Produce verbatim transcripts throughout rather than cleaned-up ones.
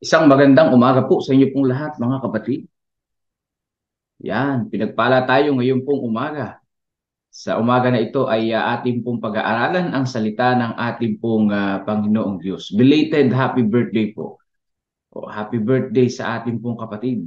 Isang magandang umaga po sa inyo pong lahat, mga kapatid. Yan, pinagpala tayo ngayon pong umaga. Sa umaga na ito ay uh, ating pong pag-aaralan ang salita ng ating pong uh, Panginoong Diyos. Belated happy birthday po. O, happy birthday sa ating pong kapatid.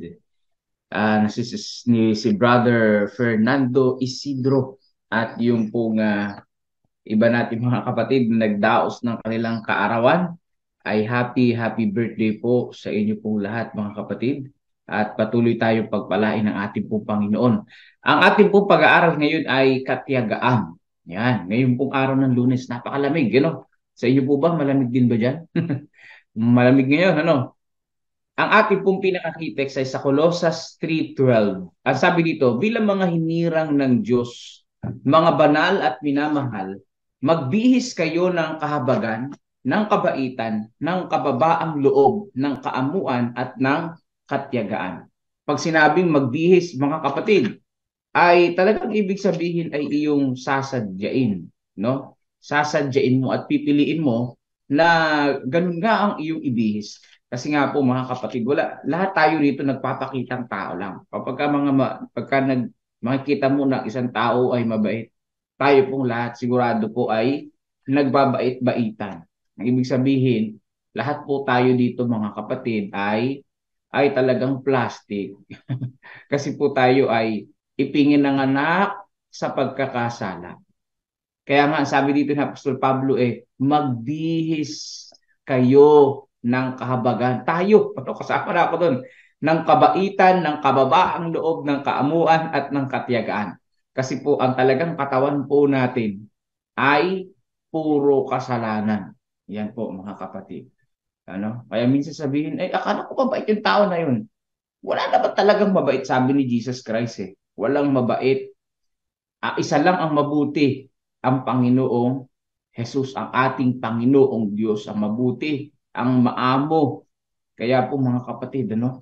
Uh, si, si, ni, si Brother Fernando Isidro at yung pong uh, iba natin mga kapatid na nagdaos ng kanilang kaarawan ay happy, happy birthday po sa inyo pong lahat mga kapatid at patuloy tayong pagpalain ng ating pong Panginoon. Ang ating pong pag-aaral ngayon ay katiyagaan. Yan, ngayon pong araw ng Lunes, napakalamig, you know? Sa inyo po ba, malamig din ba dyan? Malamig ngayon, ano? Ang ating pong pinaka-text ay sa Colossus three twelve. Ang sabi dito, bilang mga hinirang ng Diyos, mga banal at minamahal, magbihis kayo ng kahabagan, ng kabaitan, ng kababaang loob, ng kaamuan at ng katyagaan. Pag sinabing magbihis, mga kapatid, ay talagang ibig sabihin ay iyong sasadyain, no? Sasadyain mo at pipiliin mo na ganun nga ang iyong ibihis. Kasi nga po mga kapatid, wala lahat tayo rito nagpapakitang tao lang. Kapag ka mga pagka nag makikita mo na isang tao ay mabait, tayo pong lahat sigurado po ay nagbabait-baitan. Ang ibig sabihin, lahat po tayo dito mga kapatid ay ay talagang plastic. Kasi po tayo ay ipingin ng anak sa pagkakasala. Kaya nga sabi dito ni Apostol Pablo eh, magbihis kayo ng kahabagan. Tayo, ano, kasama na ako doon, ng kabaitan, ng kababaang loob, ng kaamuan at ng katiyagaan. Kasi po ang talagang katawan po natin ay puro kasalanan. Yan po mga kapatid. Ano? Kaya minsan sabihin, eh akala ko mabait yung tao na yun. Wala naman talagang mabait, sabi ni Jesus Christ eh. Walang mabait. Ah, isa lang ang mabuti, ang Panginoong Jesus, ang ating Panginoong Diyos, ang mabuti, ang maamo. Kaya po mga kapatid, ano,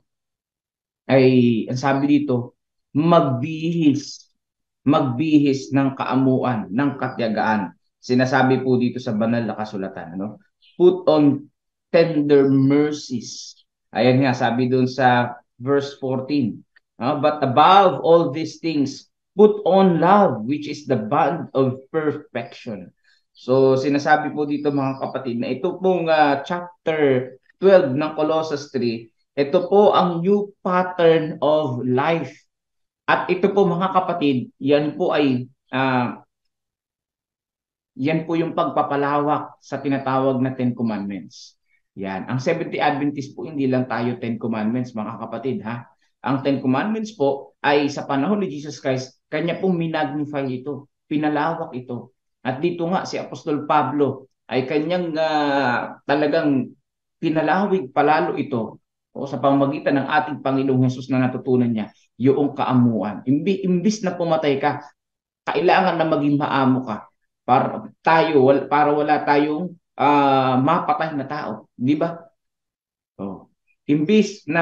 ay ang sabi dito, magbihis, magbihis ng kaamuan, ng katyagaan. Sinasabi po dito sa banal na kasulatan, ano? Put on tender mercies. Ayan nga, sabi doon sa verse fourteen. Uh, but above all these things, put on love, which is the bond of perfection. So, sinasabi po dito mga kapatid na ito pong uh, chapter twelve ng Colossus three, ito po ang new pattern of life. At ito po mga kapatid, yan po ay uh, yan po yung pagpapalawak sa tinatawag na Ten Commandments. Yan. Ang Seventh-day Adventist po, hindi lang tayo Ten Commandments, mga kapatid, ha? Ang Ten Commandments po ay sa panahon ni Jesus Christ, kanya pong minagnify ito, pinalawak ito. At dito nga si Apostol Pablo ay kanyang uh, talagang pinalawig palalo ito o sa pamamagitan ng ating Panginoong Hesus na natutunan niya, yung kaamuan. Imbi, imbis na pumatay ka, kailangan na maging maamo ka para tayo para wala tayong uh, mapatay na tao, di ba? Oh. Imbis na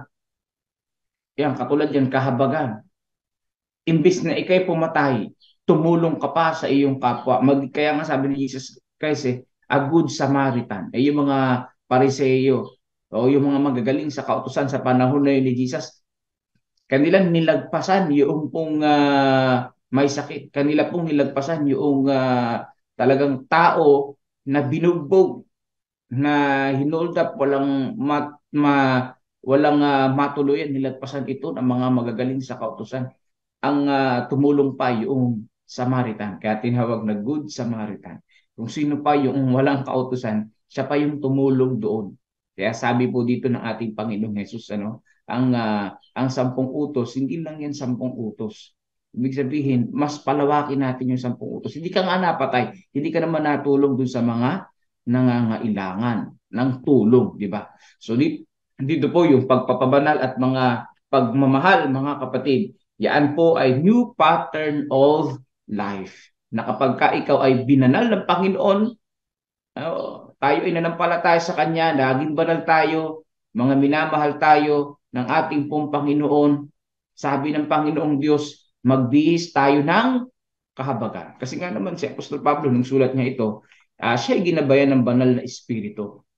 yan katulad yan kahabagan. Imbis na ikay pumatay, tumulong ka pa sa iyong kapwa. Mag, kaya nga sabi ni Jesus kasi a good Samaritan. Eh yung mga Pariseo o yung mga magagaling sa kautusan sa panahon na yun ni Jesus, kanilang nilagpasan yung pong uh, may sakit. Kanila pong nilagpasan yung uh, talagang tao na binugbog, na hinold up, walang mat, ma, walang uh, matuluyan, nilagpasan ito ng mga magagaling sa kautusan. Ang uh, tumulong pa yung Samaritan, kaya tinawag na Good Samaritan. Kung sino pa yung walang kautusan, siya pa yung tumulong doon. Kaya sabi po dito ng ating Panginoong Hesus, ano, ang uh, ang sampung utos, hindi lang yan sampung utos. Ibig sabihin, mas palawakin natin yung sampung utos. Hindi ka nga napatay, hindi ka naman natulong dun sa mga nangangailangan ng tulong, di ba? So dito, dito po yung pagpapabanal at mga pagmamahal, mga kapatid, yan po ay new pattern of life. Na kapag ka ikaw ay binanal ng Panginoon, uh, tayo ay nanampalataya sa Kanya, naging banal tayo, mga minamahal tayo ng ating pong Panginoon. Sabi ng Panginoong Diyos, magbihis tayo ng kahabagan. Kasi nga naman si Apostol Pablo, nung sulat niya ito, uh, siya ay ginabayan ng banal na espiritu.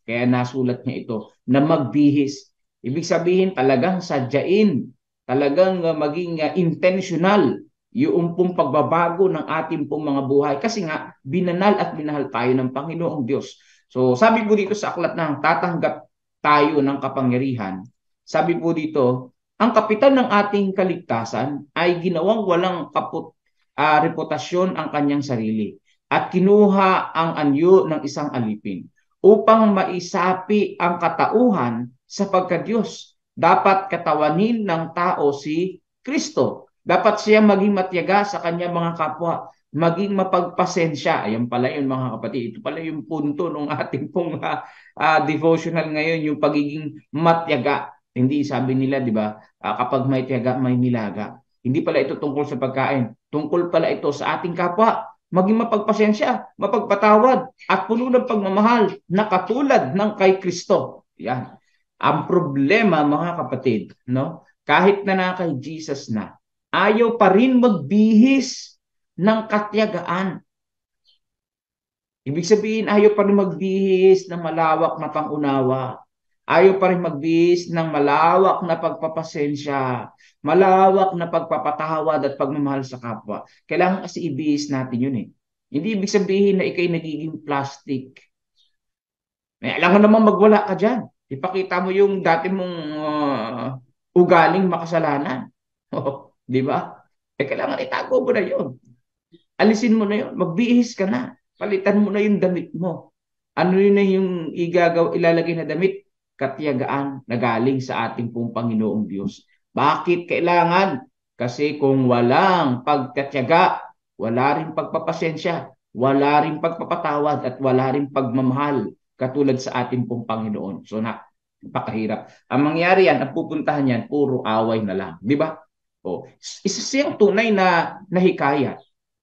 Kaya nasulat niya ito na magbihis. Ibig sabihin talagang sadyain, talagang uh, maging uh, intentional yung pong pagbabago ng ating pong mga buhay. Kasi nga, binanal at binahal tayo ng Panginoong Diyos. So sabi po dito sa aklat ng tatanggap tayo ng kapangyarihan, sabi po dito, ang kapitan ng ating kaligtasan ay ginawang walang kaput, uh, reputasyon ang kanyang sarili at kinuha ang anyo ng isang alipin upang maisapi ang katauhan sa pagka-Diyos. Dapat katawanin ng tao si Kristo. Dapat siya maging matyaga sa kanyang mga kapwa, maging mapagpasensya. Ayan pala yun mga kapatid. Ito pala yung punto ng ating pong uh, uh, devotional ngayon, yung pagiging matyaga. Hindi sabi nila, di ba, uh, kapag may tiyaga, may nilaga. Hindi pala ito tungkol sa pagkain. Tungkol pala ito sa ating kapwa. Maging mapagpasensya, mapagpatawad, at puno ng pagmamahal na katulad ng kay Kristo. Yan. Ang problema, mga kapatid, no? Kahit na na kay Jesus na, ayaw pa rin magbihis ng katyagaan. Ibig sabihin, ayaw pa rin magbihis ng malawak na pangunawa. Ayaw pa rin magbihis ng malawak na pagpapasensya, malawak na pagpapatawad at pagmamahal sa kapwa. Kailangan kasi ibihis natin yun eh. Hindi ibig sabihin na ikay nagiging plastic. May alam naman magwala ka dyan. Ipakita mo yung dati mong uh, ugaling makasalanan. Di ba? Eh, kailangan itago mo na yun. Alisin mo na yun. Magbihis ka na. Palitan mo na yung damit mo. Ano yun na yung igagaw, ilalagay na damit? Katiyagaan na galing sa ating pong Panginoong Diyos. Bakit kailangan? Kasi kung walang pagkatiyaga, wala rin pagpapasensya, wala rin pagpapatawad, at wala rin pagmamahal katulad sa ating pong Panginoon. So na, napakahirap. Ang mangyari yan, ang pupuntahan yan, puro away na lang. Di ba? O, isa siyang tunay na nahikayat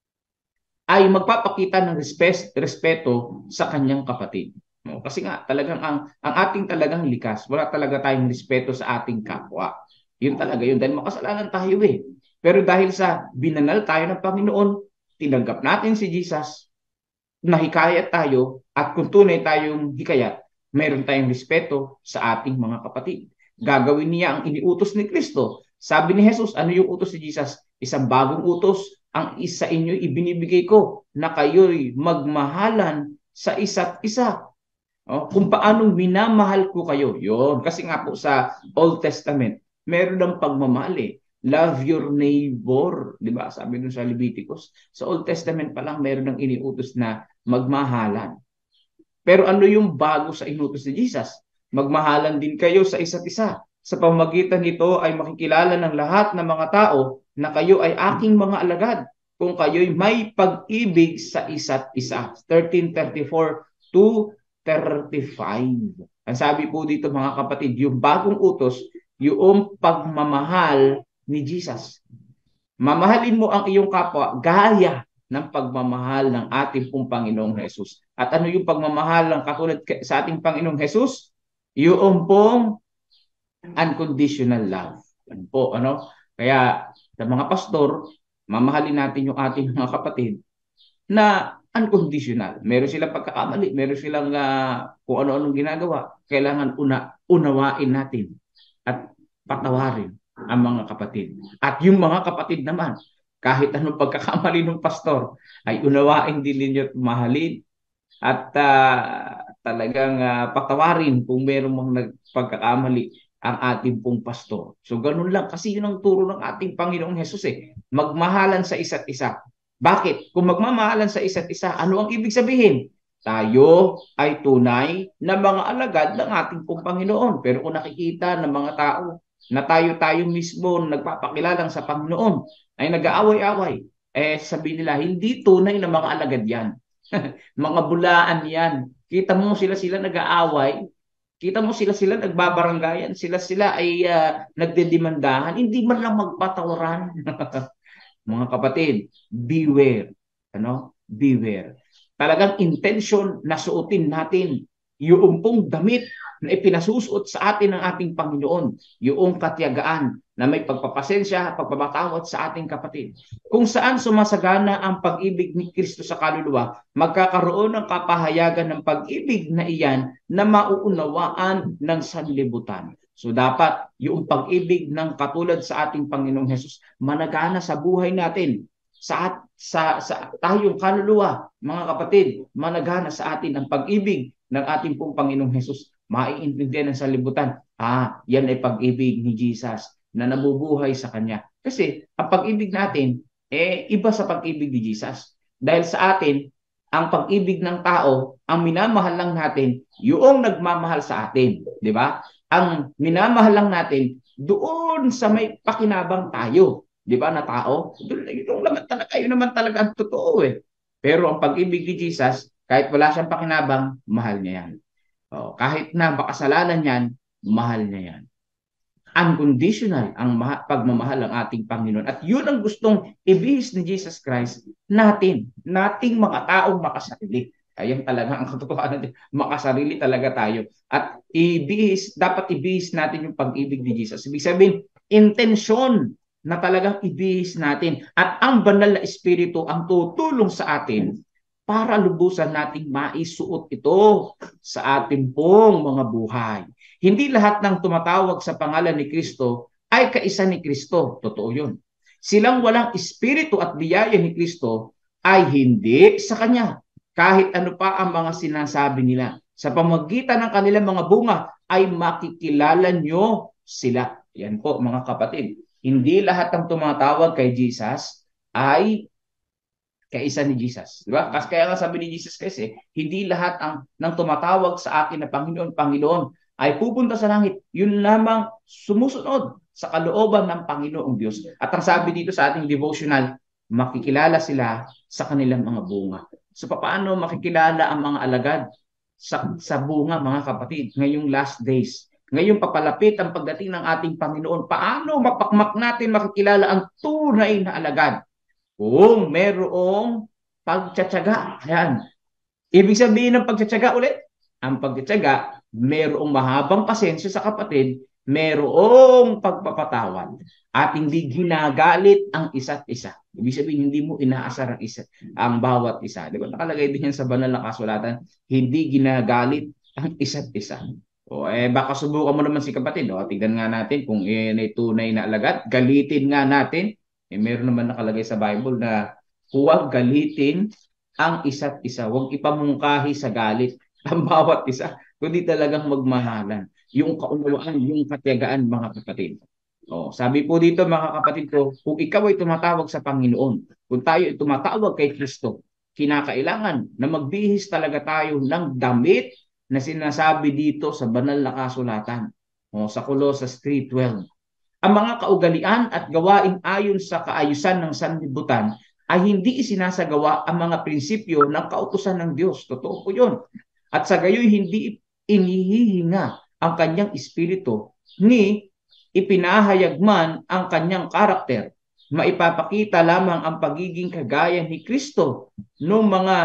ay magpapakita ng respes, respeto sa kanyang kapatid. No? Kasi nga, talagang ang, ang ating talagang likas, wala talaga tayong respeto sa ating kapwa. Yun talaga yun. Dahil makasalanan tayo eh. Pero dahil sa binanal tayo ng Panginoon, tinanggap natin si Jesus, nahikayat tayo, at kung tunay tayong hikayat, mayroon tayong respeto sa ating mga kapatid. Gagawin niya ang iniutos ni Kristo. Sabi ni Jesus, ano yung utos ni Jesus? Isang bagong utos, ang isa inyo ibinibigay ko na kayo'y magmahalan sa isa't isa. O, kung paanong minamahal ko kayo. Yun. Kasi nga po sa Old Testament, meron ng pagmamahal eh. Love your neighbor. Diba? Sabi dun sa Leviticus. Sa Old Testament pa lang, meron ng iniutos na magmahalan. Pero ano yung bago sa inutos ni Jesus? Magmahalan din kayo sa isa't isa. Sa pamamagitan nito ay makikilala ng lahat ng mga tao na kayo ay aking mga alagad kung kayo'y may pag-ibig sa isa't isa. thirteen thirty-four to thirty-five. Ang sabi po dito mga kapatid, yung bagong utos, yung pagmamahal ni Jesus. Mamahalin mo ang iyong kapwa gaya ng pagmamahal ng ating pong Panginoong Jesus. At ano yung pagmamahal ng katulad sa ating Panginoong Jesus? Yung pong unconditional love. Ano po, ano? Kaya sa mga pastor, mamahalin natin yung ating mga kapatid na unconditional. Meron silang pagkakamali, meron silang uh, kung ano-anong ginagawa. Kailangan una, unawain natin at patawarin ang mga kapatid. At yung mga kapatid naman, kahit anong pagkakamali ng pastor, ay unawain din ninyo at mahalin at uh, talagang uh, patawarin kung meron mga nagpagkakamali ang ating pong pastor. So ganun lang kasi yun ang turo ng ating Panginoong Hesus eh. Magmahalan sa isa't isa. Bakit? Kung magmamahalan sa isa't isa, ano ang ibig sabihin? Tayo ay tunay na mga alagad ng ating pong Panginoon. Pero kung nakikita ng mga tao na tayo-tayo mismo nagpapakilalang sa Panginoon ay nag-aaway-away, eh sabihin nila, hindi tunay na mga alagad yan. Mga bulaan yan. Kita mo sila-sila nag-aaway, kita mo sila-sila nagbabaranggayan, sila-sila ay uh, nagdedemandahan, hindi man lang magpatawaran. Mga kapatid, beware. Ano? Beware. Talagang intention na suotin natin yung pong damit na ipinasusuot sa atin ng ating Panginoon, yung katiyagaan na may pagpapasensya, pagpapatawad sa ating kapatid. Kung saan sumasagana ang pag-ibig ni Kristo sa kaluluwa, magkakaroon ng kapahayagan ng pag-ibig na iyan na mauunawaan ng sanlibutan. So dapat yung pag-ibig ng katulad sa ating Panginoong Hesus managana sa buhay natin. Sa, sa, sa tayong kaluluwa, mga kapatid, managana sa atin ang pag-ibig ng ating pong Panginoong Hesus. Maiintindihan ng sanlibutan, ah, yan ay pag-ibig ni Jesus na nabubuhay sa Kanya. Kasi ang pag-ibig natin, eh, iba sa pag-ibig ni Jesus. Dahil sa atin, ang pag-ibig ng tao, ang minamahal lang natin, yung nagmamahal sa atin. Di ba? Ang minamahal lang natin, doon sa may pakinabang tayo. Di ba na tao? Yung naman talaga, yun naman talaga ang totoo eh. Pero ang pag-ibig ni Jesus, kahit wala siyang pakinabang, mahal niya yan. O, kahit na makasalanan yan, mahal niya yan. Unconditional ang pagmamahal ng ating Panginoon. At yun ang gustong ibihis ni Jesus Christ natin, nating mga taong makasarili. Ayan talaga ang katotohanan, makasarili talaga tayo. At ibihis, dapat ibihis natin yung pag-ibig ni Jesus. Ibig sabihin, intensyon na talagang ibihis natin. At ang banal na Espiritu ang tutulong sa atin para lubusan nating maisuot ito sa ating pong mga buhay. Hindi lahat ng tumatawag sa pangalan ni Kristo ay kaisa ni Kristo. Totoo yun. Silang walang espiritu at biyaya ni Kristo ay hindi sa Kanya. Kahit ano pa ang mga sinasabi nila. Sa pamagitan ng kanilang mga bunga ay makikilala nyo sila. Yan po mga kapatid. Hindi lahat ng tumatawag kay Jesus ay kaisa ni Jesus. Diba? Kasi kaya nga sabi ni Jesus kasi, hindi lahat ang ng tumatawag sa akin na Panginoon, Panginoon ay pupunta sa langit. Yun lamang sumusunod sa kalooban ng Panginoong Diyos. At ang sabi dito sa ating devotional, makikilala sila sa kanilang mga bunga. So paano makikilala ang mga alagad sa, sa bunga, mga kapatid, ngayong last days? Ngayong papalapit ang pagdating ng ating Panginoon, paano mapakmak natin makikilala ang tunay na alagad? Kung merong pagtsatsaga. Ayan. Ibig sabihin ng pagtsatsaga ulit, ang pagtsatsaga, merong mahabang pasensya sa kapatid, merong pagpapatawad, at hindi ginagalit ang isa't isa. Ibig sabihin, hindi mo inaasar ang isa, ang bawat isa. Di ba? Nakalagay din yan sa banal na kasulatan, hindi ginagalit ang isa't isa. O eh, baka subukan mo naman si kapatid. O, tignan nga natin kung yun ay tunay na alagad. Galitin nga natin. Eh, meron naman nakalagay sa Bible na huwag galitin ang isa't isa. Huwag ipamungkahi sa galit ang bawat isa, kundi talagang magmahalan. Yung kaunawaan, yung katiyagaan, mga kapatid. Oh, sabi po dito mga kapatid ko, kung ikaw ay tumatawag sa Panginoon, kung tayo ay tumatawag kay Kristo, kinakailangan na magbihis talaga tayo ng damit na sinasabi dito sa banal na kasulatan. Oh, sa Colossus three twelve. Ang mga kaugalian at gawain ayon sa kaayusan ng sanlibutan ay hindi isinasagawa ang mga prinsipyo ng kautusan ng Diyos. Totoo po yun. At sa gayoy hindi inihihinga ang kanyang espiritu ni ipinahayag man ang kanyang karakter. Maipapakita lamang ang pagiging kagaya ni Kristo noong mga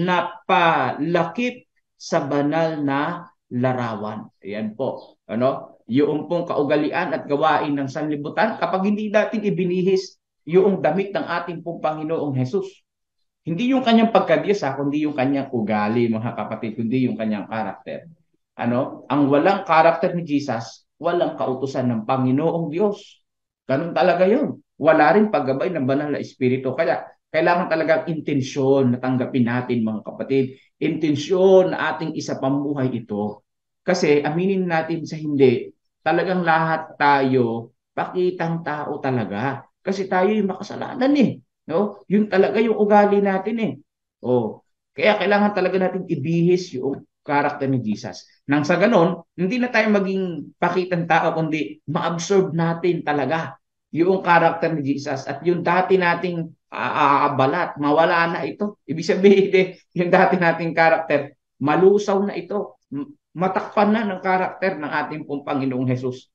napalakip sa banal na larawan. Ayan po. Ano? Yung pong kaugalian at gawain ng sanlibutan, kapag hindi natin ibinihis yung damit ng ating pong Panginoong Hesus. Hindi yung kanyang pagkadiyos, ha, kundi yung kanyang ugali, mga kapatid, kundi yung kanyang karakter. Ano? Ang walang karakter ni Jesus, walang kautusan ng Panginoong Diyos. Ganun talaga yun. Wala rin paggabay ng banal na espiritu. Kaya kailangan talagang intensyon na tanggapin natin, mga kapatid. Intensyon na ating isa pamuhay ito. Kasi aminin natin sa hindi, talagang lahat tayo pakitang tao talaga. Kasi tayo yung makasalanan eh. No? Yun talaga yung ugali natin eh. Oh. Kaya kailangan talaga natin ibihis yung karakter ni Jesus. Nang sa ganon, hindi na tayo maging pakitang tao, kundi ma-absorb natin talaga yung karakter ni Jesus. At yung dati nating aabalat, mawala na ito. Ibig sabihin eh, yung dati nating karakter, malusaw na ito. Matakpan na ng karakter ng ating pong Panginoong Hesus.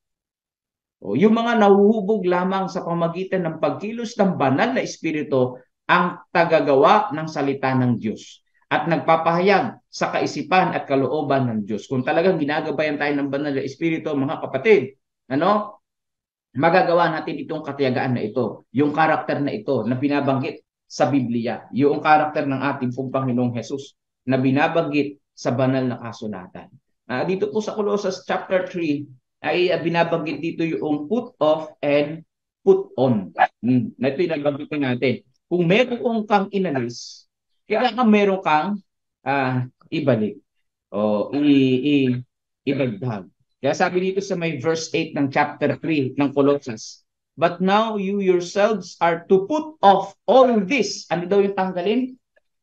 O, yung mga nahuhubog lamang sa pamagitan ng pagkilos ng banal na espiritu ang tagagawa ng salita ng Diyos at nagpapahayag sa kaisipan at kalooban ng Diyos. Kung talagang ginagabayan tayo ng banal na espiritu, mga kapatid, ano? magagawa natin itong katiyagaan na ito, yung karakter na ito na binabanggit sa Biblia, yung karakter ng ating pong Panginoong Hesus na binabanggit sa banal na kasulatan. Uh, dito po sa Colossus chapter three ay uh, binabanggit dito yung put off and put on. Hmm. Na ito yung nabanggitin natin. Kung meron kang inalis, kailangan meron kang uh, ibalik o i, i, ibagdag. Kaya sabi dito sa may verse eight ng chapter three ng Colossus, but now you yourselves are to put off all this. Ano daw yung tanggalin?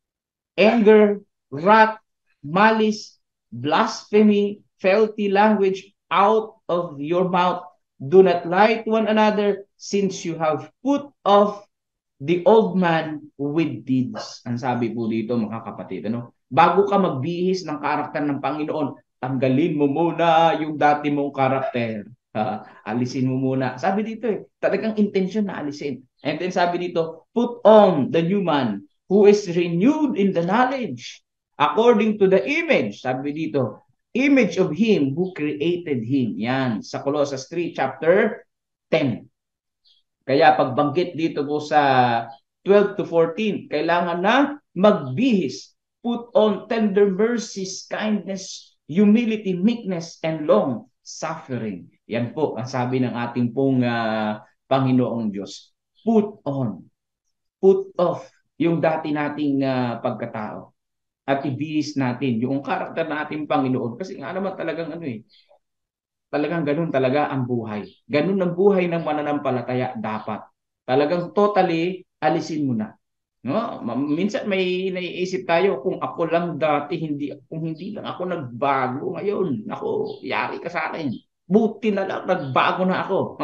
Anger, wrath, malice, blasphemy, filthy language out of your mouth. Do not lie to one another, since you have put off the old man with deeds. Ang sabi po dito mga kapatid, ano? Bago ka magbihis ng karakter ng Panginoon, tanggalin mo muna yung dati mong karakter. Uh, alisin mo muna. Sabi dito eh, talagang intention na alisin. And then sabi dito, put on the new man who is renewed in the knowledge according to the image. Sabi dito, image of him who created him. Yan, sa Colossus three, chapter ten. Kaya pagbanggit dito po sa twelve to fourteen, kailangan na magbihis. Put on tender mercies, kindness, humility, meekness, and long suffering. Yan po ang sabi ng ating pong uh, Panginoong Diyos. Put on, put off yung dati nating uh, pagkatao at ibihis natin yung karakter ng ating Panginoon. Kasi nga naman talagang ano eh, talagang ganun talaga ang buhay. Ganun ang buhay ng mananampalataya dapat. Talagang totally alisin mo na. No? Minsan may naiisip tayo kung ako lang dati, hindi, kung hindi lang ako nagbago ngayon, ako, yari ka sa akin. Buti na lang, nagbago na ako.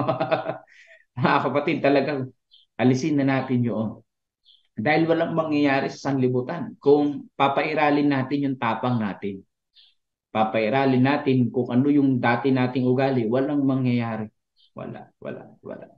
Mga kapatid, talagang alisin na natin yun. Dahil walang mangyayari sa sanlibutan kung papairalin natin yung tapang natin. Papairalin natin kung ano yung dati nating ugali, walang mangyayari. Wala, wala, wala.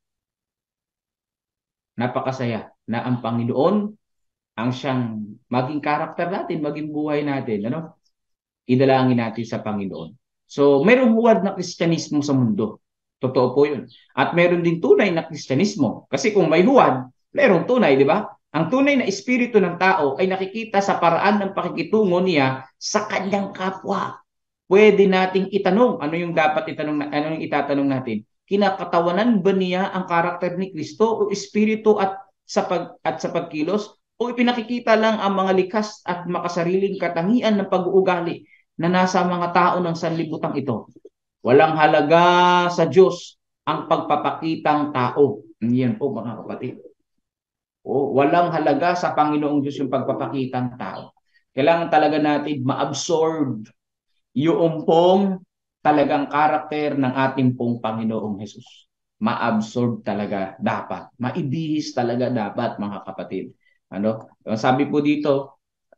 Napakasaya na ang Panginoon ang siyang maging karakter natin, maging buhay natin. Ano? Idalangin natin sa Panginoon. So, merong huwad na Kristyanismo sa mundo. Totoo po yun. At meron din tunay na Kristyanismo. Kasi kung may huwad, merong tunay, di ba? Ang tunay na espiritu ng tao ay nakikita sa paraan ng pakikitungo niya sa kanyang kapwa. Pwede nating itanong, ano yung dapat itanong, ano yung itatanong natin? Kinakatawanan ba niya ang karakter ni Kristo o espiritu at sa pag at sa pagkilos, o ipinakikita lang ang mga likas at makasariling katangian ng pag-uugali na nasa mga tao ng sanlibutan ito? Walang halaga sa Diyos ang pagpapakitang tao. Yan po mga kapatid. O, walang halaga sa Panginoong Diyos yung pagpapakitang tao. Kailangan talaga natin ma-absorb yung pong talagang karakter ng ating pong Panginoong Hesus. Ma-absorb talaga dapat. Maibihis talaga dapat mga kapatid. Ano? Sabi po dito,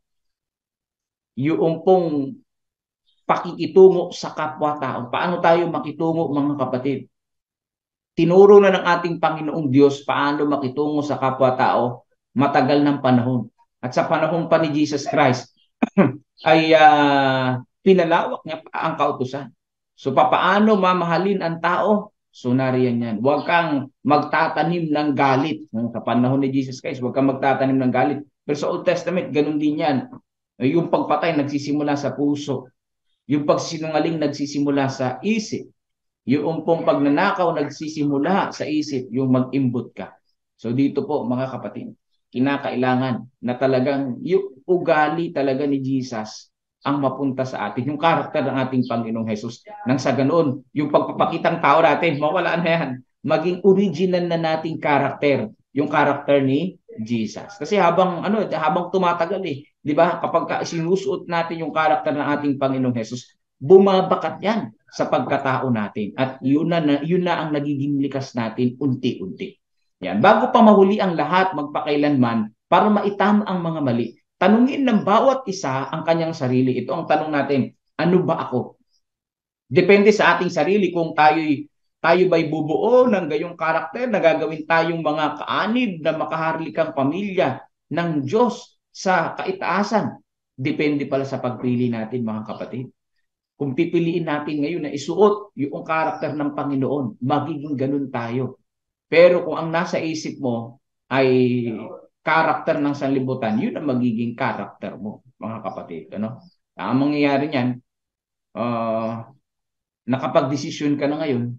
yung pong pakikitungo sa kapwa-tao. Paano tayo makitungo mga kapatid? Tinuro na ng ating Panginoong Diyos paano makitungo sa kapwa-tao matagal ng panahon. At sa panahon pa ni Jesus Christ ay uh, pinalawak niya pa ang kautusan. So papaano mamahalin ang tao? So nariyan yan. Huwag kang magtatanim ng galit. Sa panahon ni Jesus Christ, huwag kang magtatanim ng galit. Pero sa Old Testament, ganun din yan. Yung pagpatay nagsisimula sa puso. Yung pagsinungaling nagsisimula sa isip. Yung pong pagnanakaw nagsisimula sa isip, yung mag-imbot ka. So dito po mga kapatid, kinakailangan na talagang yung ugali talaga ni Jesus ang mapunta sa atin, yung karakter ng ating Panginoong Hesus. Nang sa ganoon, yung pagpapakitang tao natin, mawala na yan. Maging original na nating karakter, yung karakter ni Jesus. Kasi habang ano, habang tumatagal eh, 'di ba? Kapag sinusuot natin yung karakter ng ating Panginoong Hesus, bumabakat yan sa pagkatao natin. At yun na, yun na ang nagiging likas natin unti-unti. Yan. Bago pa mahuli ang lahat, magpakailanman, para maitama ang mga mali, tanungin ng bawat isa ang kanyang sarili. Ito ang tanong natin, ano ba ako? Depende sa ating sarili kung tayo'y tayo ba'y bubuo ng gayong karakter na gagawin tayong mga kaanib na makaharlikang pamilya ng Diyos sa kaitaasan. Depende pala sa pagpili natin mga kapatid. Kung pipiliin natin ngayon na isuot yung karakter ng Panginoon, magiging ganun tayo. Pero kung ang nasa isip mo ay karakter ng sanlibutan, yun ang magiging karakter mo, mga kapatid. Ano? Ang mangyayari niyan, uh, nakapag-desisyon ka na ngayon,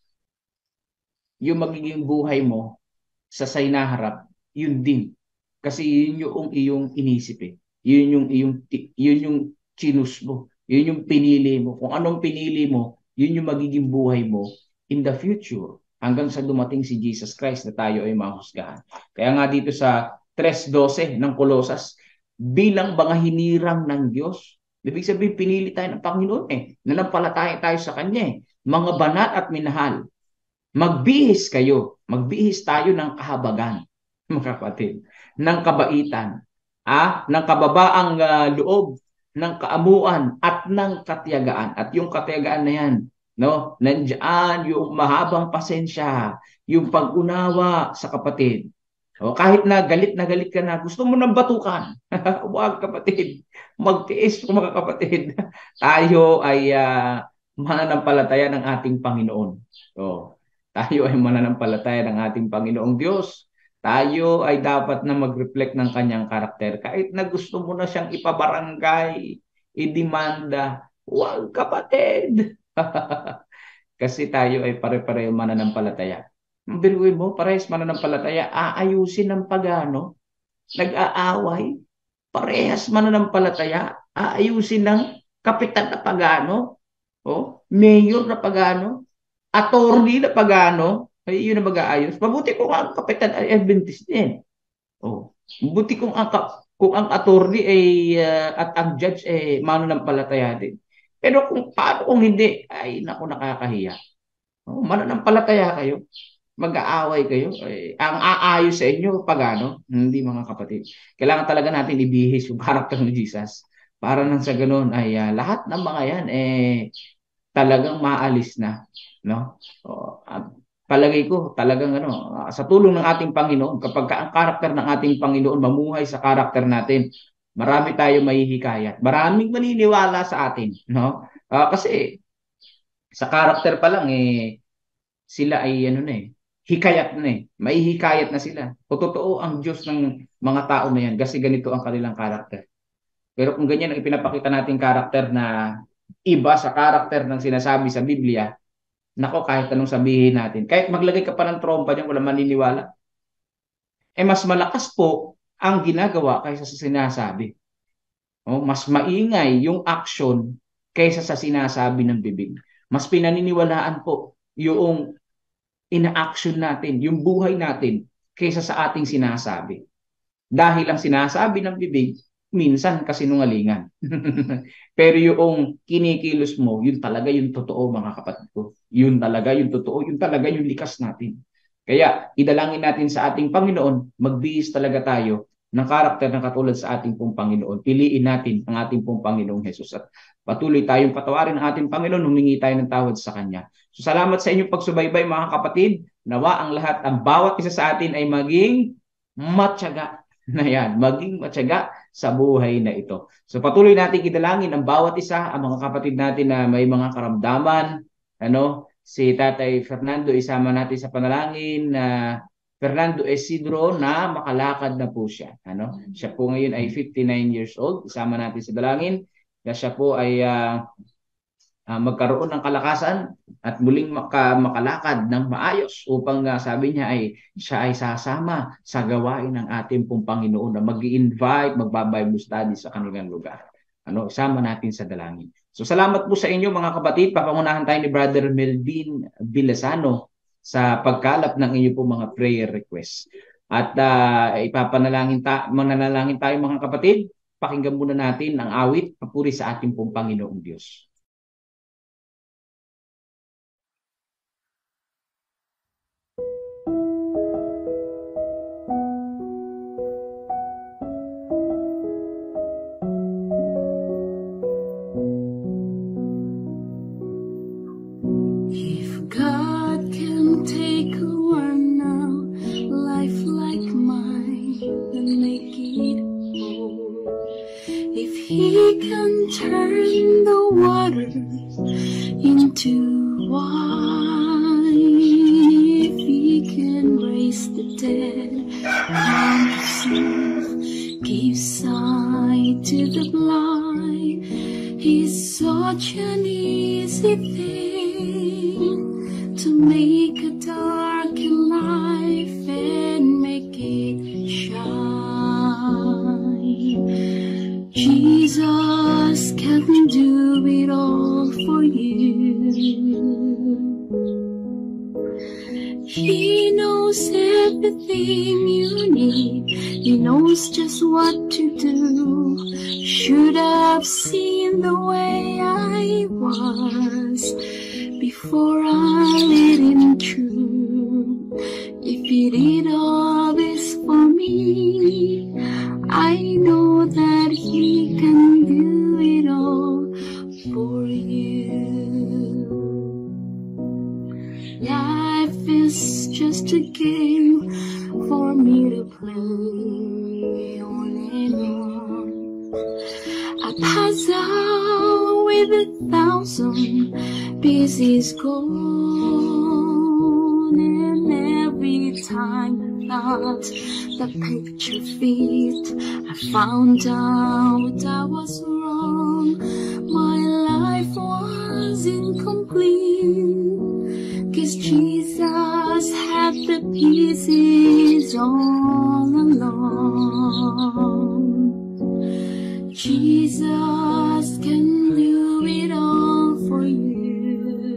yung magiging buhay mo sa sinaharap, yun din. Kasi yun yung iyong inisip eh. Yun yung iyong yun yung chinus mo. Yun yung pinili mo. Kung anong pinili mo, yun yung magiging buhay mo in the future. Hanggang sa dumating si Jesus Christ na tayo ay mahusgahan. Kaya nga dito sa three twelve ng Colosas, bilang mga hinirang ng Diyos, ibig sabihin pinili tayo ng Panginoon eh. Nanampalataya tayo sa Kanya eh. Mga banat at minahal, magbihis kayo. Magbihis tayo ng kahabagan, mga kapatid, ng kabaitan, ah, ng kababaang uh, loob, ng kaamuan at ng katiyagaan. At yung katiyagaan na yan, no, nandiyan yung mahabang pasensya, yung pag-unawa sa kapatid. O kahit na galit na galit ka na, gusto mo nang batukan. Huwag kapatid, magtiis mga kapatid. Tayo ay uh, mananampalataya ng ating Panginoon. O, tayo ay mananampalataya ng ating Panginoong Diyos. Tayo ay dapat na mag-reflect ng kanyang karakter. Kahit na gusto mo na siyang ipabarangay, idemanda, huwag kapatid. Kasi tayo ay pare-pareho mananampalataya. Biruin mo, parehas mananampalataya, aayusin ng pagano, nag-aaway, parehas mananampalataya, aayusin ng kapitan na pagano, oh, mayor na pagano, attorney na pagano, ay yun na mag-aayos. Mabuti kung ang kapitan ay Adventist din. Oh, mabuti kung ang kung ang attorney ay uh, at ang judge ay mananampalataya din. Pero kung paano kung hindi, ay naku, nakakahiya. Oh, mananampalataya kayo, mag-aaway kayo. Ay, ang aayos sa inyo pagano, hindi mga kapatid. Kailangan talaga natin ibihis yung karakter ni Jesus. Para nang sa ganoon ay uh, lahat ng mga yan eh talagang maalis na, no? O, uh, palagay ko talagang ano, uh, sa tulong ng ating Panginoon, kapag ang karakter ng ating Panginoon mamuhay sa karakter natin, marami tayo mahihikayat. Maraming maniniwala sa atin, no? Uh, kasi sa karakter pa lang eh sila ay ano na eh, hikayat na eh. Mahihikayat na sila. O totoo ang Diyos ng mga tao na yan kasi ganito ang kanilang karakter. Pero kung ganyan ang ipinapakita nating karakter na iba sa karakter ng sinasabi sa Biblia, nako kahit anong sabihin natin, kahit maglagay ka pa ng trompa diyan, wala maniniwala. Eh mas malakas po ang ginagawa kaysa sa sinasabi. Oh, mas maingay yung action kaysa sa sinasabi ng bibig. Mas pinaniniwalaan po yung ina-action natin, yung buhay natin kaysa sa ating sinasabi. Dahil ang sinasabi ng bibig minsan kasinungalingan. Pero yung kinikilos mo, yun talaga yung totoo mga kapatid ko. Yun talaga yung totoo, yun talaga yung likas natin. Kaya idalangin natin sa ating Panginoon, magbihis talaga tayo ng karakter na katulad sa ating pong Panginoon. Piliin natin ang ating pong Panginoong Jesus at patuloy tayong patawarin ang ating Panginoon, humingi tayo ng tawad sa Kanya. So salamat sa inyong pagsubaybay mga kapatid. Nawa ang lahat, ang bawat isa sa atin ay maging matyaga na yan, maging matyaga sa buhay na ito. So patuloy natin idalangin ang bawat isa, ang mga kapatid natin na may mga karamdaman, ano, si Tatay Fernando, isama natin sa panalangin na uh, Fernando Isidro na makalakad na po siya. Ano? Siya po ngayon ay fifty-nine years old. Isama natin sa dalangin na siya po ay uh, uh, magkaroon ng kalakasan at muling maka, makalakad ng maayos upang uh, sabi niya ay siya ay sasama sa gawain ng ating pong Panginoon na mag-i-invite, magbabible study sa kanilang lugar. Ano, isama natin sa dalangin. So salamat po sa inyo mga kapatid. Papangunahan tayo ni Brother Melvin Villasano sa pagkalap ng inyo po mga prayer requests. At uh, ipapanalangin ta mananalangin tayo mga kapatid. Pakinggan muna natin ang awit, papuri sa ating pong Panginoong Diyos. He can turn the water into wine. If he can raise the dead, come himself, give sight to the blind. He's such an easy thing to make a dark life and make it shine. Jesus can do it all for you. He knows everything you need. He knows just what to do. Should have seen the way I was before I let him through. If he did all this for me, I know that he can do it all for you. Life is just a game for me to play on and on. I pass out with a thousand pieces gold, and every time I thought the picture fit, I found out I was wrong. My life was incomplete, 'cause Jesus had the pieces all along. Jesus can do it all for you.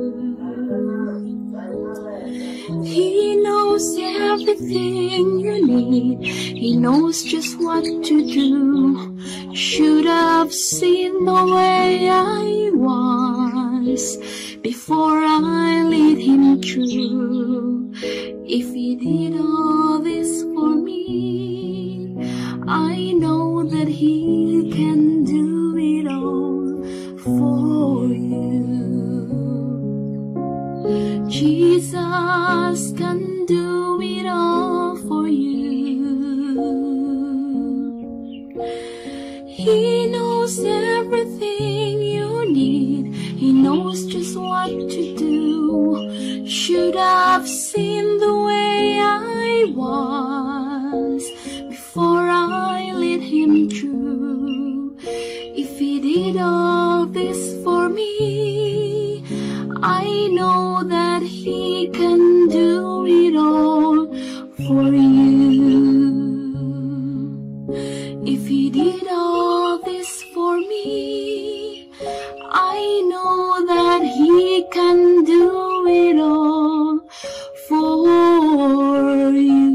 He knows everything you need. He knows just what to do. Should have seen the way I was before I let him through. If he did all this for me, I know that he can do it all for you. Jesus can do it all for you. He knows everything you need. He knows just what to do. Should have seen the way I was before I let him through. If he did all this for me, I know that he can do it all for you. If he did all this for me, I know that he can do it all for you.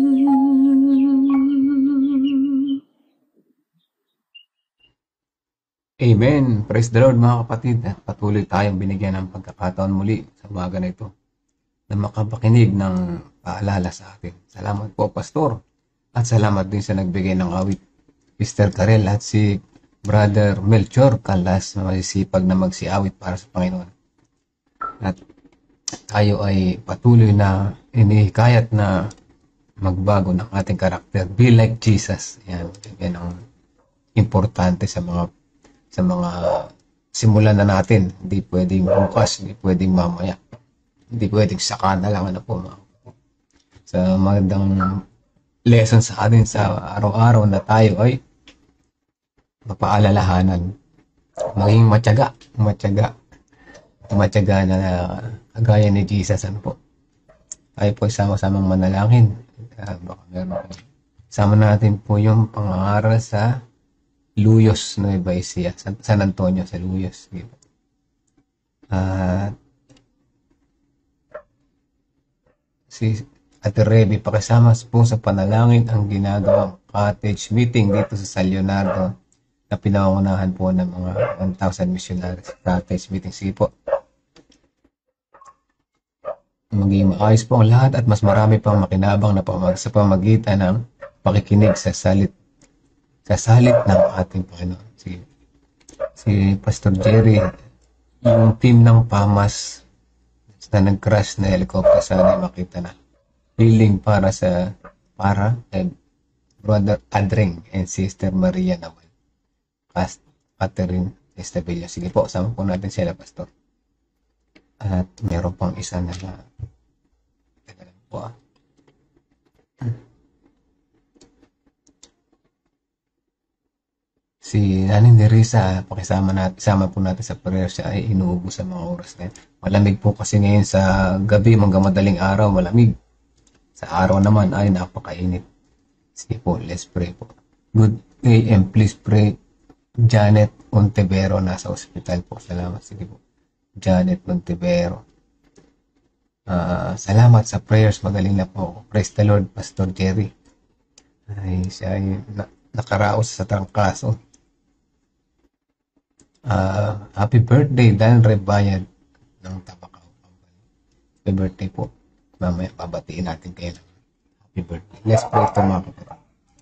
Amen. Praise the Lord mga kapatid. At patuloy tayong binigyan ng pagkakataon muli sa umaga na ito na makapakinig ng paalala sa atin. Salamat po, Pastor. At salamat din sa nagbigay ng awit, Mister Karel at si Brother Melchor Calas na masisipag na magsiawit para sa Panginoon. At tayo ay patuloy na inihikayat na magbago ng ating karakter. Be like Jesus. Yan, yan ang importante sa mga sa mga simulan na natin. Hindi pwedeng bukas, hindi pwedeng mamaya. Hindi pwedeng saka na lang. Ano po, mga sa magandang lesson sa atin sa araw-araw na tayo ay mapaalalahanan. Maging matyaga. Matyaga. Matyaga na kagaya ni Jesus. Ano po? Tayo po sama-samang manalangin. Uh, baka meron po. Sama natin po yung pangangaral sa Luyos, Nueva Ecija, San, San Antonio sa Luyos. At uh, si Ate Reby, pakisama po sa panalangin ang ginagawang cottage meeting dito sa San Leonardo na pinangunahan po ng mga one thousand missionaries. Cottage meeting, sige po. Maging maayos po ang lahat at mas marami pang makinabang na pamag sa pamagitan ng pakikinig sa salit sa salit ng ating Panginoon. Si, si Pastor Jerry, yung team ng P A M A S na nag-crash na helicopter, sana makita na. Healing para sa para eh, Brother Adring and Sister Maria Nawal. Catherine Estabilio. Sige po, sama po natin sila, Pastor. At meron pang isa na na teka lang po ah. Si Nanay Nerissa, pakisama natin, isama po natin sa prayer. Siya ay inuubos sa mga oras na yun. Malamig po kasi ngayon sa gabi, hanggang madaling araw, malamig. Sa araw naman ay napakainit. Sige po, let's pray po. Good day and please pray. Janet Montevero, nasa ospital po. Salamat. Sige po. Janet Montevero. Uh, salamat sa prayers. Magaling na po. Praise the Lord, Pastor Jerry. Ay, siya ay na, nakaraos sa trangkaso. Uh, happy birthday, Dan Rebayad ng Tabacao. Happy birthday po. Mamaya babatiin natin kayo. Happy birthday. Let's pray ito mga kapatid.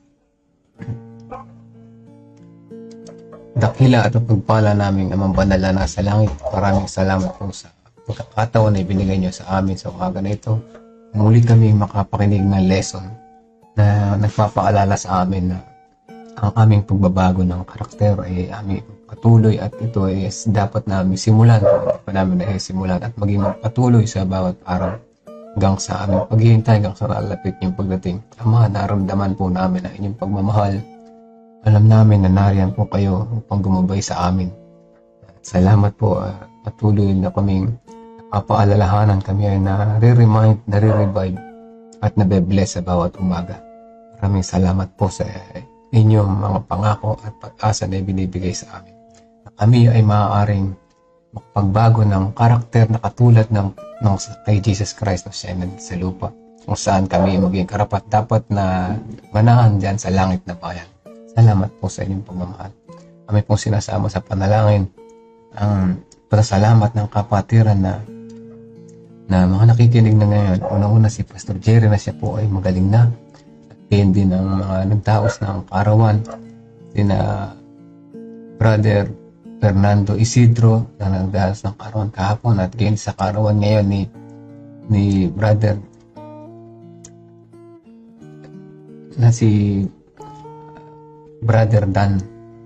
Dakila at pagpala namin amang banal na nasa langit. Maraming salamat po sa pagkakataon na ibinigay nyo sa amin sa umaga na ito. Muli kami makapakinig ng lesson na nagpapaalala sa amin na ang aming pagbabago ng karakter ay aming patuloy at ito ay dapat namin simulan. Hindi pa namin naisimulan at maging patuloy sa bawat araw hanggang sa aming paghihintay hanggang sa lalapit yung pagdating. Ama, naramdaman po namin ang inyong pagmamahal. Alam namin na nariyan po kayo upang gumabay sa amin. Salamat po. Uh, patuloy na kaming napapaalalahanan kami ay nare-remind, nare-revive at nabe-bless sa bawat umaga. Maraming salamat po sa inyong mga pangako at pag-asa na binibigay sa amin. Na kami ay maaaring magpagbago ng karakter na katulad ng, ng kay Jesus Christ na siya sa lupa. Kung saan kami maging karapat dapat na manahan dyan sa langit na bayan. Salamat po sa inyong pagmamahal. Kami pong sinasama sa panalangin ang pasalamat ng kapatiran na na mga nakikinig na ngayon. Una-una si Pastor Jerry na siya po ay magaling na. At din ang mga nagtaos ng karawan. Sina Brother Fernando Isidro na nagdaos ng karawan kahapon at ngayon sa karawan ngayon ni ni Brother na si Brother Dan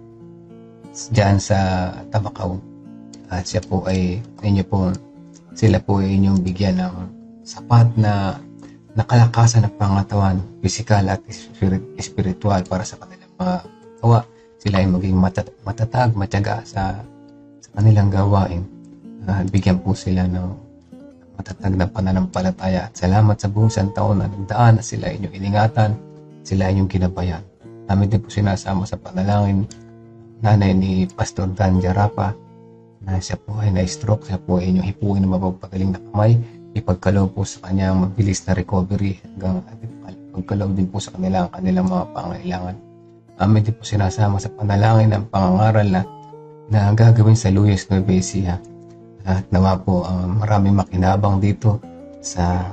dyan sa Tabacao. At siya po ay inyo po sila po ay inyong bigyan ng sapat na nakalakasan ng pangatawan, pisikal at spirit, spiritual para sa kanilang mga gawa. Sila ay maging matat matatag, matyaga sa, sa kanilang gawain. Uh, bigyan po sila ng matatag na pananampalataya. At salamat sa buong isang taon na nagdaan na sila inyong iningatan, sila inyong ginabayan. Namin din po sinasama sa panalangin nanay ni Pastor Dan Jarapa na siya po ay na-stroke, siya po ay inyong hipuin na mapagpagaling na kamay. Ipagkaloob po sa kanyang mabilis na recovery hanggang ipagkaloob din po sa kanila ang kanilang mga pangailangan. Amin din po sinasama sa panalangin ang pangangaral na, na gagawin sa Luis Nueva Ecija. At nawa po uh, maraming makinabang dito sa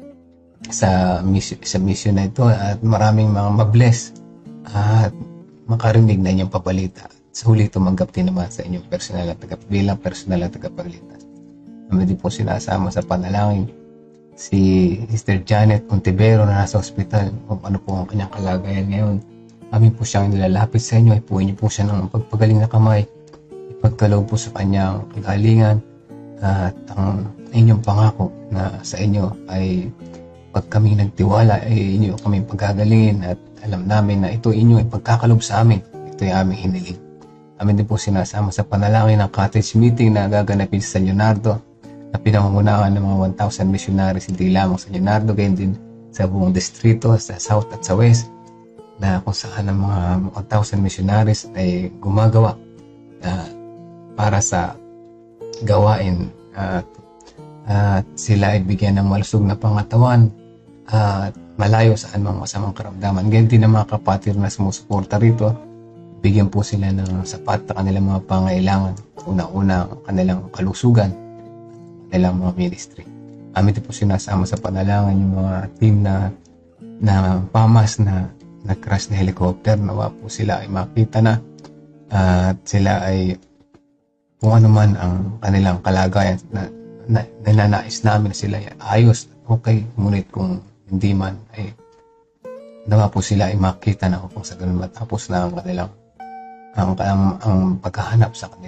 sa mission, sa mission na ito at maraming mga mabless at makarinig na inyong pabalita. Sa huli tumanggap din naman sa inyong personal at taga, bilang personal at tagapagligtas. Kami din po sinasama sa panalangin si Sister Janet Montevero na nasa ospital. Kung ano po ang kanyang kalagayan ngayon. Kami po siyang nilalapit sa inyo. Ipuin niyo po siya ng pagpagaling na kamay. Ipagkaloob po sa kanyang kagalingan. At ang inyong pangako na sa inyo ay pag kami nagtiwala ay inyo kami pagagalingin at alam namin na ito inyo ay pagkakalob sa amin. Ito ay aming hiniling. Amin din po sinasama sa panalangin ng cottage meeting na gaganapin sa San Leonardo na pinangungunahan ng mga one thousand missionaries hindi lamang sa Leonardo, gayon din sa buong distrito, sa south at sa west, na kung saan ang mga one thousand missionaries ay gumagawa uh, para sa gawain at uh, uh, sila ay bigyan ng malusog na pangatawan at uh, malayo sa anumang masamang karamdaman. Gayon din ang mga kapatid na sumusuporta rito. Bigyan po sila ng sapat na kanilang mga pangailangan. Una-una ang kanilang kalusugan at kanilang mga ministry. Amin din po sinasama sa panalangin yung mga team na na pamas na nag-crash na helicopter. Nawa po sila ay makita na at sila ay kung ano man ang kanilang kalagayan na, na, na nananais namin na sila ay ayos, okay. Ngunit kung hindi man ay nawa po sila ay makita na kung sa ganun matapos na ang kanilang ang, ang, ang paghahanap sa kanila.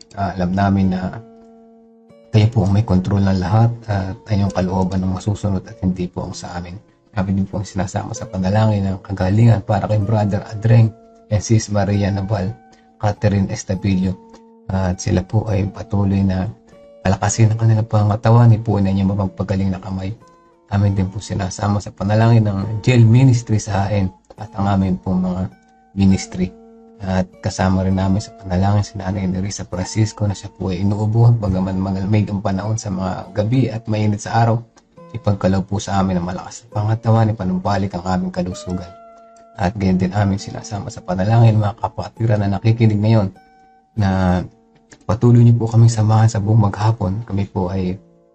Uh, alam namin na kayo po ang may control ng lahat at inyong kalooban ang masusunod at hindi po ang sa amin. Kami din po ang sinasama sa panalangin ng kagalingan para kay Brother Adreng and Sis Maria Nabal, Catherine Estabilio. Uh, at sila po ay patuloy na palakasin ang kanilang pangatawan, ipuin na inyong mapagpagaling na kamay. Amin din po sinasama sa panalangin ng jail ministry sa Hain at ang amin po mga ministry. At kasama rin namin sa panalangin si Nanay Nerissa Francisco na siya po ay inuubuhan bagaman malamig ang panahon sa mga gabi at mainit sa araw. Ipagkalaw po sa amin ang malakas na pangatawan, ipanumbalik ang aming kalusugan. At ganyan din amin sinasama sa panalangin mga kapatiran na nakikinig ngayon na patuloy niyo po kaming samahan sa buong maghapon. Kami po ay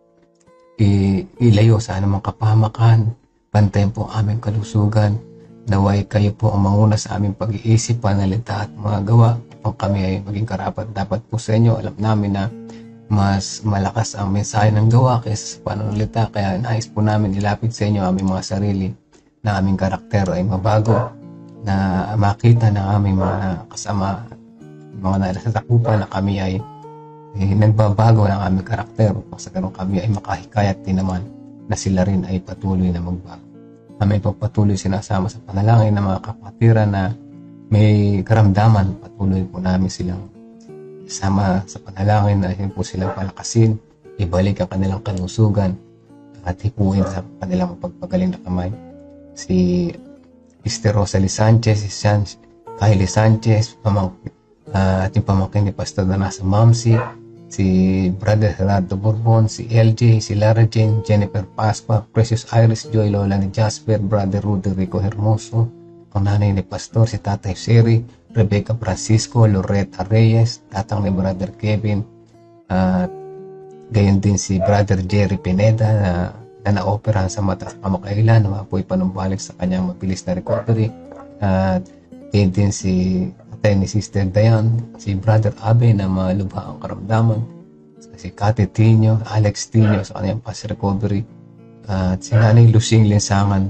ilayo sa anumang kapahamakan, bantayan po ang aming kalusugan. Naway kayo po ang manguna sa aming pag-iisip, panalita at mga gawa upang kami ay maging karapat dapat po sa inyo. Alam namin na mas malakas ang mensahe ng gawa kaysa sa pananalita, kaya nais po namin ilapit sa inyo aming mga sarili na aming karakter ay mabago, na makita ng aming mga kasama, mga nasatakupan na kami ay eh, nagbabago ng aming karakter upang sa ganun kami ay makahikayat din naman na sila rin ay patuloy na magbago. Kami po patuloy sinasama sa panalangin ng mga kapatiran na may karamdaman, patuloy po namin silang sama sa panalangin na po silang palakasin, ibalik ang kanilang kalusugan at hipuin sa kanilang pagpagaling na kamay. Si Sister Rosalie Sanchez, si San, Kylie Sanchez, pamang, uh, at yung pamangkin ni Pastor Danasa Mamsi, si Brother Gerardo Bourbon, si L J, si Lara Jane, Jennifer Pasqua, Precious Iris Joy, Lola ni Jasper, Brother Roderico Hermoso, ang nanay ni Pastor, si Tatay Sherry, Rebecca Francisco, Loretta Reyes, tatang ni Brother Kevin, at uh, gayon din si Brother Jerry Pineda na, na na-operahan sa mataas kamakailan, na po ipanumbalik sa kanyang mabilis na recovery, at gayon din si tatay ni Sister Diane, si Brother Abe na malubha ang karamdaman, si Kati Tino, Alex Tino sa kanyang fast recovery, at si Nanay Lucing Linsangan,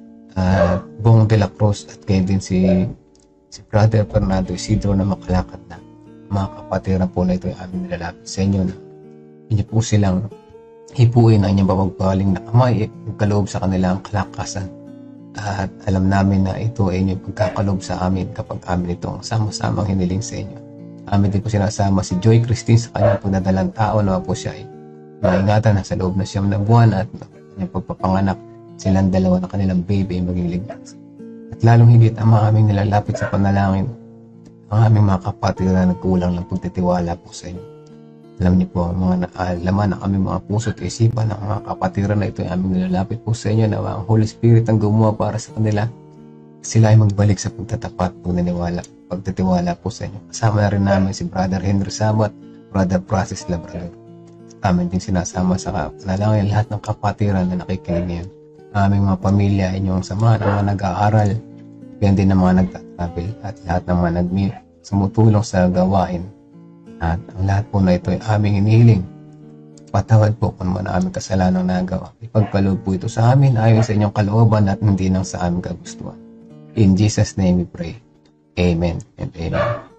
at Bong de la Cruz, at gayon din si si Brother Fernando Isidro na makalakad na. Mga kapatiran po na ito ay aming nilalapit sa inyo na inyo po silang hipuin ang inyong babagbaling na kamay, kaloob sa kanilang kalakasan. At alam namin na ito ay inyong pagkakaloob sa amin kapag amin itong sama-samang hiniling sa inyo. Amin din po sinasama si Joy Christine sa kanyang pagdadalang tao na po siya ay maingatan na sa loob na siyam na buwan at kanyang pagpapanganak silang dalawa na kanilang baby ay maging ligtas. At lalong higit ang mga aming nilalapit sa panalangin, ang aming mga kapatid na nagkulang ng pagtitiwala po sa inyo. Alam niyo po ang mga laman ng aming mga puso at isipan ng mga kapatiran na ito ay aming nilalapit po sa inyo na ang Holy Spirit ang gumawa para sa kanila. Sila ay magbalik sa pagtatapat po naniwala, pagtitiwala po sa inyo. Kasama na rin namin si Brother Henry Sabat, Brother Francis Labrador. Amin din sinasama sa panalangin lahat ng kapatiran na nakikinig ngayon. Aming mga pamilya, inyong samahan, ang mga nag-aaral, yan din ang mga nagtatravel at lahat ng mga nag- sumutulong sa gawain. At ang lahat po na ito ay aming inihiling. Patawad po kung ano aming kasalanang nagawa. Ipagkaloob po ito sa amin ayon sa inyong kalooban at hindi nang sa aming kagustuhan. In Jesus' name we pray. Amen and amen.